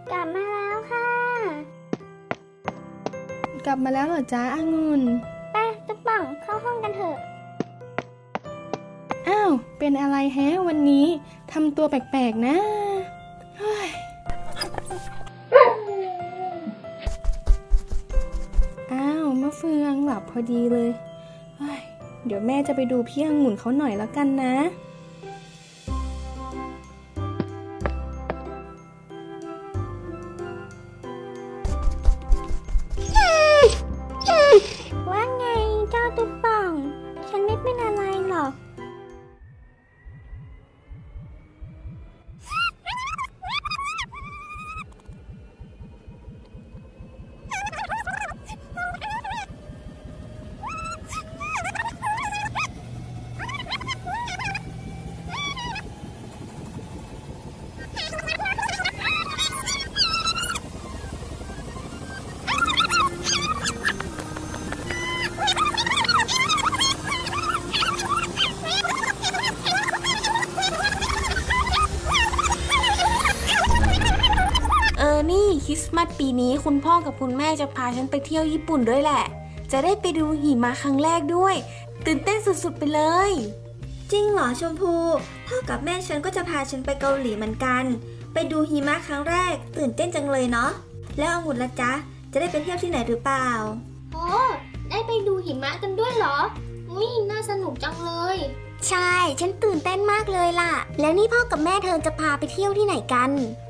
กลับมาแล้วค่ะกลับมาแล้วเหรอจ๊ะองุ่นไปตุ๊กป่องเข้าห้องกันเถอะอ้าวเป็นอะไรแฮะวันนี้ทำตัวแปลกๆนะอ้าวมะเฟืองหลับพอดีเลยเดี๋ยวแม่จะไปดูพี่องุ่นเขาหน่อยแล้วกันนะว่าไงเจ้าตุ๊กป่องฉันไม่เป็นอะไรหรอกนี่คริสต์มาสปีนี้คุณพ่อกับคุณแม่จะพาฉันไปเที่ยวญี่ปุ่นด้วยแหละจะได้ไปดูหิมะครั้งแรกด้วยตื่นเต้นสุดๆไปเลยจริงเหรอชมพูพ่อกับแม่ฉันก็จะพาฉันไปเกาหลีเหมือนกันไปดูหิมะครั้งแรกตื่นเต้นจังเลยเนาะแล้วองุ่นล่ะจ๊ะจะได้ไปเที่ยวที่ไหนหรือเปล่าโอ้ได้ไปดูหิมะกันด้วยเหรอน่าสนุกจังเลยใช่ฉันตื่นเต้นมากเลยล่ะแล้วนี่พ่อกับแม่เธอจะพาไปเที่ยวที่ไหนกัน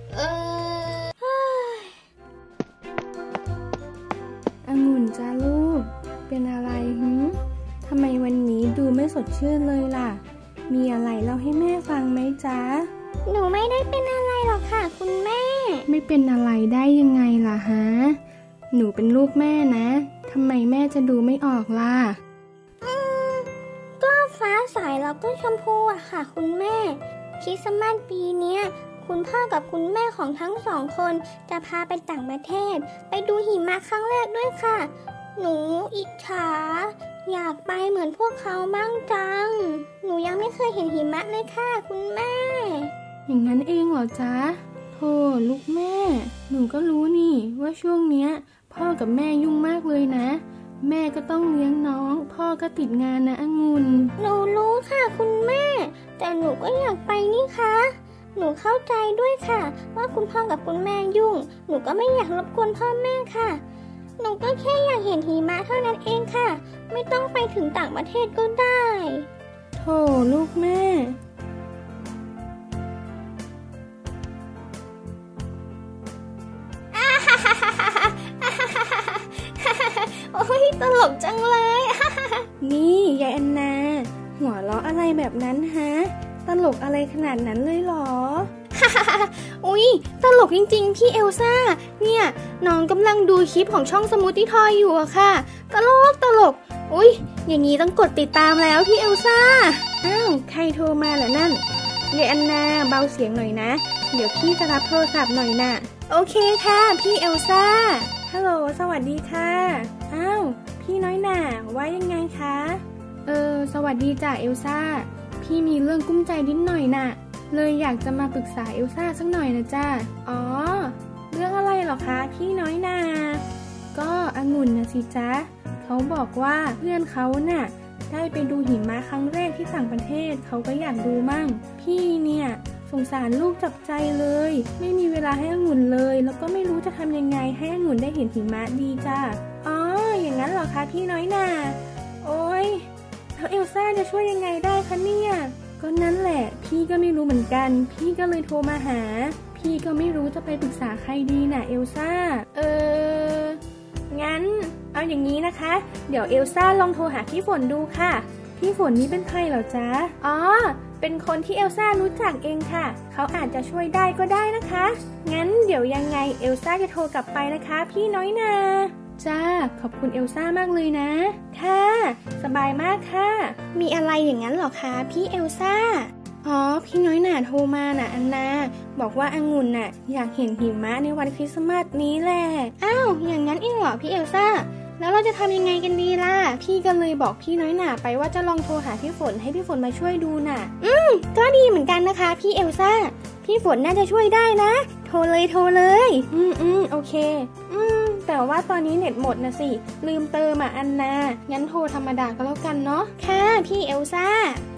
องุ่นจ้าลูกเป็นอะไรทำไมวันนี้ดูไม่สดชื่นเลยล่ะมีอะไรเล่าให้แม่ฟังไหมจ๊ะหนูไม่ได้เป็นอะไรหรอกค่ะคุณแม่ไม่เป็นอะไรได้ยังไงล่ะฮะหนูเป็นลูกแม่นะทำไมแม่จะดูไม่ออกล่ะก็ฟ้าใสแล้วก็ชมพูอะค่ะคุณแม่คริสต์มาสปีนี้คุณพ่อกับคุณแม่ของทั้งสองคนจะพาไปต่างประเทศไปดูหิมะครั้งแรกด้วยค่ะหนูอิจฉาอยากไปเหมือนพวกเขาบ้างจังหนูยังไม่เคยเห็นหิมะเลยค่ะคุณแม่อย่างนั้นเองเหรอจ๊ะโธ่ลูกแม่หนูก็รู้นี่ว่าช่วงเนี้ยพ่อกับแม่ยุ่งมากเลยนะแม่ก็ต้องเลี้ยงน้องพ่อก็ติดงานนะองุ่นหนูรู้ค่ะคุณแม่แต่หนูก็อยากไปนี่คะหนูเข้าใจด้วยค่ะว่าคุณพ่อกับคุณแม่ยุ่งหนูก็ไม่อยากรบกวนพ่อแม่ค่ะหนูก็แค่อยากเห็นหิมะเท่านั้นเองค่ะไม่ต้องไปถึงต่างประเทศก็ได้โธ่ลูกแม่โอ้ยตลกจังเลยนี่ยายแอนนาหัวเราะอะไรแบบนั้นฮะตลกอะไรขนาดนั้นเลยเหรออุ๊ยตลกจริงๆพี่เอลซ่าเนี่ยน้องกำลังดูคลิปของช่องสมูทตี้ทอยอยู่อะค่ะตลกอุ๊ยอย่างนี้ต้องกดติดตามแล้วพี่เอลซ่าอ้าวใครโทรมาเหรอนั่นยายแอนนาเบาเสียงหน่อยนะเดี๋ยวพี่จะรับโทรศัพท์หน่อยน่ะโอเคค่ะพี่เอลซ่าฮัลโหลสวัสดีค่ะอ้าวพี่น้อยหน่าว่ายังไงคะสวัสดีจ้ะเอลซ่าพี่มีเรื่องกุ้มใจนิดหน่อยน่ะเลยอยากจะมาปรึกษาเอลซ่าสักหน่อยนะจ้าอ๋อเรื่องอะไรหรอคะพี่น้อยนาก็องุ่นนะสิจ๊ะเขาบอกว่าเพื่อนเขาน่ะได้ไปดูหิมะครั้งแรกที่ต่างประเทศเขาก็อยากดูมั่งพี่เนี่ยสงสารลูกจับใจเลยไม่มีเวลาให้องุ่นเลยแล้วก็ไม่รู้จะทำยังไงให้องุ่นได้เห็นหิมะดีจ้าอ๋ออย่างนั้นเหรอคะพี่น้อยนาโอ๊ยแล้วเอลซ่าจะช่วยยังไงได้คะเนี่ยก็นั่นแหละพี่ก็ไม่รู้เหมือนกันพี่ก็เลยโทรมาหาพี่ก็ไม่รู้จะไปปรึกษาใครดีน่ะเอลซ่างั้นเอาอย่างนี้นะคะเดี๋ยวเอลซ่าลองโทรหาพี่ฝนดูค่ะพี่ฝนนี้เป็นใครเหรอจ๊ะอ๋อเป็นคนที่เอลซ่ารู้จักเองค่ะเขาอาจจะช่วยได้ก็ได้นะคะงั้นเดี๋ยวยังไงเอลซ่าจะโทรกลับไปนะคะพี่น้อยนาจ้าขอบคุณเอลซ่ามากเลยนะค่ะสบายมากค่ะมีอะไรอย่างนั้นหรอคะพี่เอลซ่าอ๋อพี่น้อยหน่าโทรมาน่ะอันนาบอกว่าองุ่นน่ะอยากเห็นหิมะในวันคริสต์มาสนี้แหละอ้าวอย่างนั้นเองเหรอพี่เอลซ่าแล้วเราจะทำยังไงกันดีล่ะพี่ก็เลยบอกพี่น้อยหน่าไปว่าจะลองโทรหาพี่ฝนให้พี่ฝนมาช่วยดูน่ะก็ดีเหมือนกันนะคะพี่เอลซ่าพี่ฝนน่าจะช่วยได้นะโทรเลยโอเคแต่ว่าตอนนี้เน็ตหมดนะสิลืมเติมอันนางั้นโทรธรรมดาก็แล้วกันเนาะค่ะพี่เอลซ่า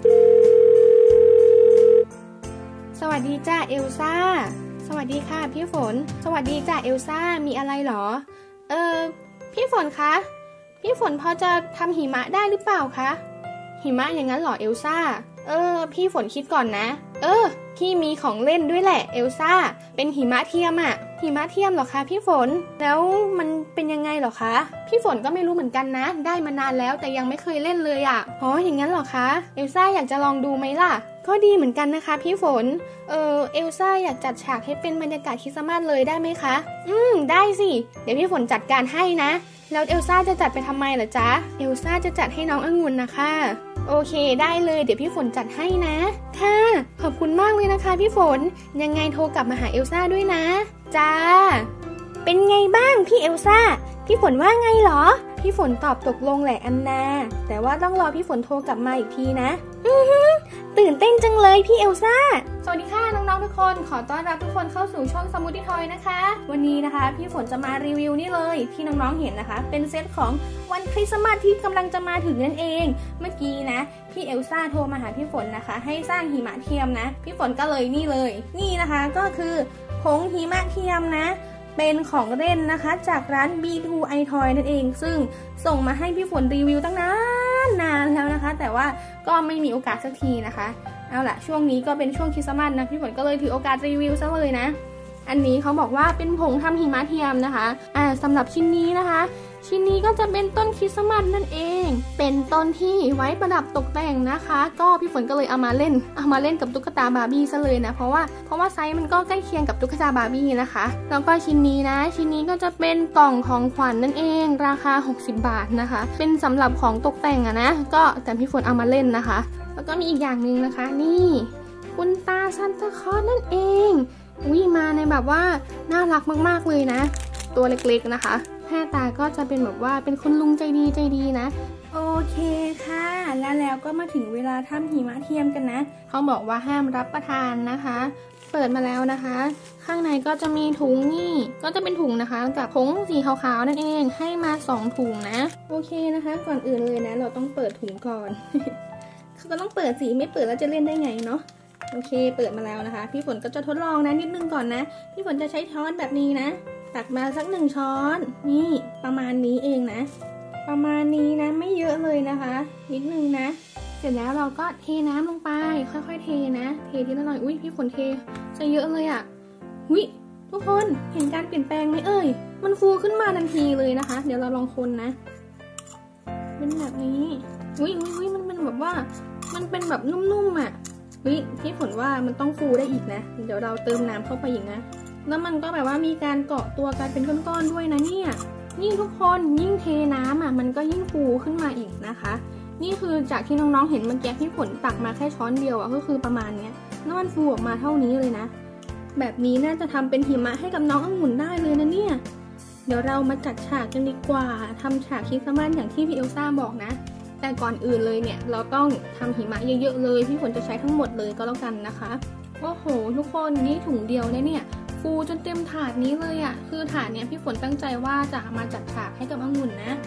สวัสดีจ้าเอลซ่าสวัสดีค่ะพี่ฝนสวัสดีจ้าเอลซ่ามีอะไรหรอพี่ฝนคะพี่ฝนพอจะทำหิมะได้หรือเปล่าคะหิมะอย่างนั้นหรอเอลซ่าพี่ฝนคิดก่อนนะพี่มีของเล่นด้วยแหละเอลซ่าเป็นหิมะเทียมหิมะเทียมเหรอคะพี่ฝนแล้วมันเป็นยังไงเหรอคะพี่ฝนก็ไม่รู้เหมือนกันนะได้มานานแล้วแต่ยังไม่เคยเล่นเลยอ๋ออย่างนั้นเหรอคะเอลซ่าอยากจะลองดูไหมล่ะก็ดีเหมือนกันนะคะพี่ฝนเอลซ่าอยากจัดฉากให้เป็นบรรยากาศคริสต์มาสเลยได้ไหมคะได้สิเดี๋ยวพี่ฝนจัดการให้นะแล้วเอลซ่าจะจัดไปทำไมล่ะจ๊ะเอลซ่าจะจัดให้น้ององุ่นนะคะโอเคได้เลยเดี๋ยวพี่ฝนจัดให้นะค่ะขอบคุณมากเลยนะคะพี่ฝนยังไงโทรกลับมาหาเอลซ่าด้วยนะจ้าเป็นไงบ้างพี่เอลซ่าพี่ฝนว่าไงหรอพี่ฝนตอบตกลงแหละอันนาแต่ว่าต้องรอพี่ฝนโทรกลับมาอีกทีนะตื่นเต้นจังเลยพี่เอลซ่าสวัสดีค่ะน้องๆทุกคนขอต้อนรับทุกคนเข้าสู่ช่องสมูทตี้ทอยนะคะวันนี้นะคะพี่ฝนจะมารีวิวนี่เลยที่น้องๆเห็นนะคะเป็นเซตของวันคริสต์มาสที่กำลังจะมาถึงนั่นเองเมื่อกี้นะพี่เอลซ่าโทรมาหาพี่ฝนนะคะให้สร้างหิมะเทียมนะพี่ฝนก็เลยนี่นะคะก็คือผงหิมะเทียมนะเป็นของเล่นนะคะจากร้าน B2i Toy นั่นเองซึ่งส่งมาให้พี่ฝนรีวิวตั้งนานแล้วนะคะแต่ว่าก็ไม่มีโอกาสสักทีนะคะเอาล่ะช่วงนี้ก็เป็นช่วงคริสต์มาสนะพี่ฝนก็เลยถือโอกาสรีวิวซะเลยนะอันนี้เขาบอกว่าเป็นผงทำหิมะเทียมนะคะสำหรับชิ้นนี้นะคะชิ้นนี้ก็จะเป็นต้นคริสต์มาสนั่นเองเป็นต้นที่ไว้ประดับตกแต่งนะคะก็พี่ฝนก็เลยเอามาเล่นกับตุ๊กตาบาร์บี้ซะเลยนะเพราะว่าไซส์มันก็ใกล้เคียงกับตุ๊กตาบาร์บี้นะคะแล้วก็ชิ้นนี้ก็จะเป็นกล่องของขวัญ นั่นเองราคา60 บาทนะคะเป็นสำหรับของตกแต่งนะก็แต่พี่ฝนเอามาเล่นนะคะแล้วก็มีอีกอย่างนึงนะคะนี่คุณตาซานตาคลอสนั่นเองมาในแบบว่าน่ารักมากๆเลยนะตัวเล็กๆนะคะหน้าตาก็จะเป็นแบบว่าเป็นคุณลุงใจดีนะโอเคค่ะแล้วก็มาถึงเวลาทำหิมะเทียมกันนะเขาบอกว่าห้ามรับประทานนะคะเปิดมาแล้วนะคะข้างในก็จะมีถุงนี่ก็จะเป็นถุงนะคะกับผงสีขาวๆนั่นเองให้มา2ถุงนะโอเคนะคะก่อนอื่นเลยนะเราต้องเปิดถุงก่อน ก็ต้องเปิดสิไม่เปิดแล้วจะเล่นได้ไงเนาะโอเคเปิดมาแล้วนะคะพี่ฝนก็จะทดลองนะนิดนึงก่อนนะพี่ฝนจะใช้ช้อนแบบนี้นะตักมาสัก1 ช้อนนี่ประมาณนี้เองนะประมาณนี้นะไม่เยอะเลยนะคะนิดนึงนะเสร็จแล้วเราก็เทน้ำลงไปค่อยๆเทนะเททีละหน่อยพี่ฝนเทจะเยอะเลยทุกคนเห็นการเปลี่ยนแปลงไหมมันฟูขึ้นมาทันทีเลยนะคะเดี๋ยวเราลองคนนะเป็นแบบนี้มันแบบว่ามันเป็นแบบนุ่มๆพี่ฝนว่ามันต้องฟูได้อีกนะเดี๋ยวเราเติมน้ำเข้าไปอีกนะแล้วมันก็แบบว่ามีการเกาะตัวกลายเป็นก้อนๆด้วยนะนี่ทุกคนยิ่งเทน้ำมันก็ยิ่งฟูขึ้นมาอีกนะคะนี่คือจากที่น้องๆเห็นเมื่อกี้ที่ฝนตักมาแค่ช้อนเดียวก็คือประมาณนี้แล้วมันฟูออกมาเท่านี้เลยนะแบบนี้น่าจะทำเป็นหิมะให้กับน้ององุ่นได้เลยนะเนี่ยเดี๋ยวเรามาจัดฉากกันดีกว่าทำฉากคริสต์มาสอย่างที่พี่เอลซ่าบอกนะแต่ก่อนอื่นเลยเนี่ยเราต้องทำหิมะเยอะๆเลยพี่ฝนจะใช้ทั้งหมดเลยก็แล้วกันนะคะโอ้โหทุกคนนี่ถุงเดียวเนี่ยฟูจนเต็มถาดนี้เลยคือถาดเนี้ยพี่ฝนตั้งใจว่าจะมาจัดฉากให้กับองุ่นนะ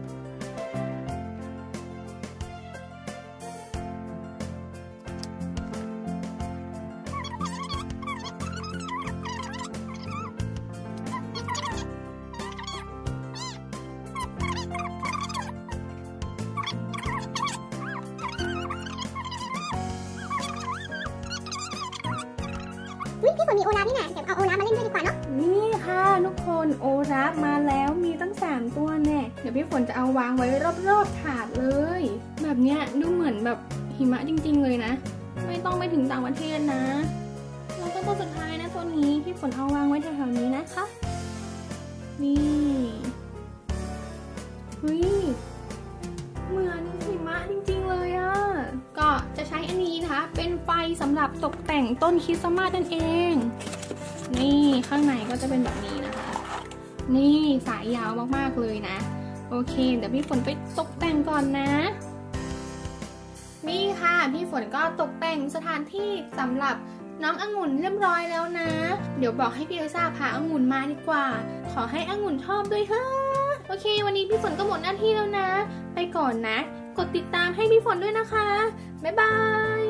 พี่ฝนมีโอลาฟนี่นะเดี๋ยวเอาโอลาฟมาเล่นด้วยดีกว่าเนาะนี่ค่ะทุกคนโอลาฟมาแล้วมีตั้ง3 ตัวแน่เดี๋ยวพี่ฝนจะเอาวางไว้รอบๆถาดเลยแบบเนี้ยดูเหมือนแบบหิมะจริงๆเลยนะไม่ต้องไปถึงต่างประเทศนะแล้วก็ตัวสุดท้ายนะตัวนี้พี่ฝนเอาวางไว้แถวๆนี้นะคะนี่เหมือนหิมะจริงๆเลยก็จะใช้อันนี้นะคะเป็นไฟสำหรับตกแต่งต้นคริสต์มาสนั่นเองนี่ข้างในก็จะเป็นแบบนี้นะคะนี่สายยาวมากๆเลยนะโอเคเดี๋ยวพี่ฝนไปตกแต่งก่อนนะนี่ค่ะพี่ฝนก็ตกแต่งสถานที่สำหรับน้ององุ่นเรียบร้อยแล้วนะเดี๋ยวบอกให้พี่เอลซ่าพาองุ่นมาดีกว่าขอให้องุ่นชอบด้วยเถอะโอเควันนี้พี่ฝนก็หมดหน้าที่แล้วนะไปก่อนนะกดติดตามให้พี่ฝนด้วยนะคะบ๊ายบาย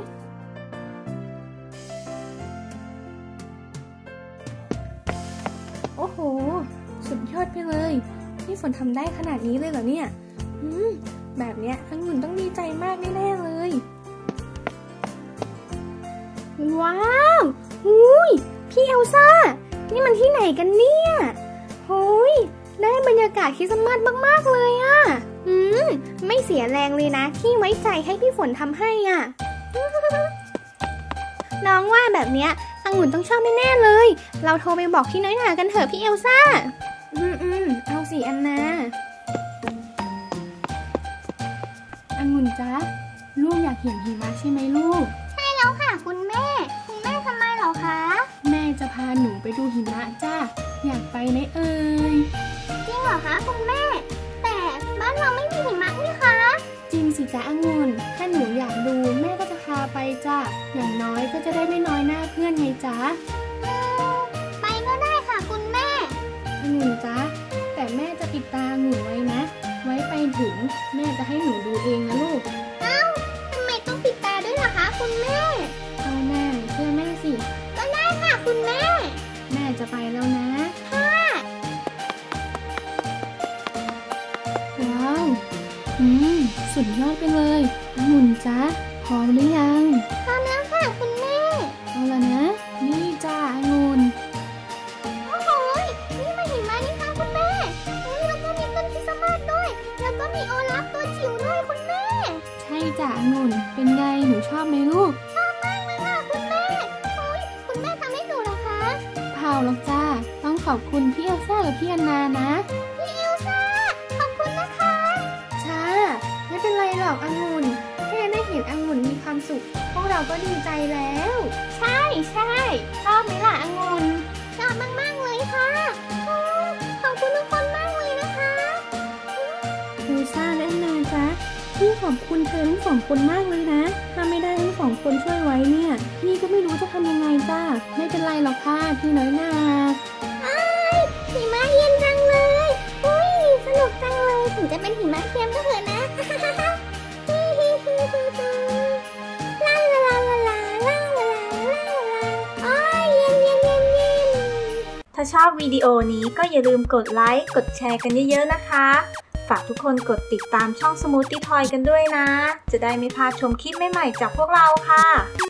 โอ้โหสุดยอดไปเลยพี่ฝนทำได้ขนาดนี้เลยเหรอเนี่ยแบบเนี้ยองุ่นต้องดีใจมากแน่ๆเลยว้าวหุยพี่เอลซ่านี่มันที่ไหนกันเนี่ยหุยได้บรรยากาศคริสต์มาสมากๆเลยอะไม่เสียแรงเลยนะที่ไว้ใจให้พี่ฝนทำให้อ่ะ น้องว่าแบบเนี้ยองุ่นต้องชอบแน่ๆเลยเราโทรไปบอกพี่น้อยหนากันเถอะพี่เอลซ่าเอาสิอันนาองุ่นจ๊ะลูกอยากเห็นหิมะใช่ไหมลูกใช่แล้วค่ะคุณแม่ทำไมเหรอคะแม่จะพาหนูไปดูหิมะจ้าอยากไปไหมเอ่ยจริงเหรอคะคุณแม่แต่บ้านเราไม่มีหิมะนี่คะจริงสิจ๊ะองุ่นถ้าหนูอยากดูแม่ก็จะพาไปจ้าอย่างน้อยก็จะได้ไม่น้อยหน้าเพื่อนไงจ๊ะไปก็ได้ค่ะคุณแม่องุ่นจ๊ะแต่แม่จะปิดตาหนูไว้นะไว้ไปถึงแม่จะให้หนูดูเองนะลูกทำไมต้องปิดตาด้วยล่ะคะคุณแม่เอาแม่เชื่อแม่สิก็ได้ค่ะคุณแม่แม่จะไปแล้วนะค่ะว้าวสุดยอดไปเลยองุ่นจ๊ะพร้อมหรือยังพร้อมแล้วค่ะคุณแม่เอาละนะนี่จ้าองุ่นโอ้โหนี่มาหิมะนี่ค่ะคุณแม่แล้วก็มีต้นคริสต์มาสด้วยแล้วก็มีโอลาฟตัวจิ๋วด้วยคุณแม่ใช่จ้าองุ่นเป็นไงหนูชอบไหมลูกชอบมากเลยค่ะคุณแม่คุณแม่ทำให้หนูเหรอคะเปล่าหรอกจ้าต้องขอบคุณพี่เอลซ่ากับพี่อันนานะพี่เอลซ่าขอบคุณนะคะช้าไม่เป็นไรหรอกองุ่นแค่ได้เห็นองุ่นมีความสุขพวกเราก็ดีใจแล้วใช่ชอบไหมล่ะองุ่นชอบมากๆเลยค่ะขอบคุณทุกคนมากเลยนะคะเอลซ่าและอันนาจ๊ะพี่ขอบคุณเธอทั้งสองคนมากเลยนะถ้าไม่ได้ทั้งสองคนช่วยไว้เนี่ยพี่ก็ไม่รู้จะทำยังไงจ้าไม่เป็นไรหรอกค่ะพี่น้อยนาหิมะเย็นจังเลยสนุกจังเลยถึงจะเป็นหิมะเค็มก็เถอะนะลาลาลาลาลาลาลาลาเย็นถ้าชอบวิดีโอนี้ก็อย่าลืมกดไลค์กดแชร์กันเยอะๆนะคะฝากทุกคนกดติดตามช่อง Smoothie Toy กันด้วยนะจะได้ไม่พลาดชมคลิปใหม่ๆจากพวกเราค่ะ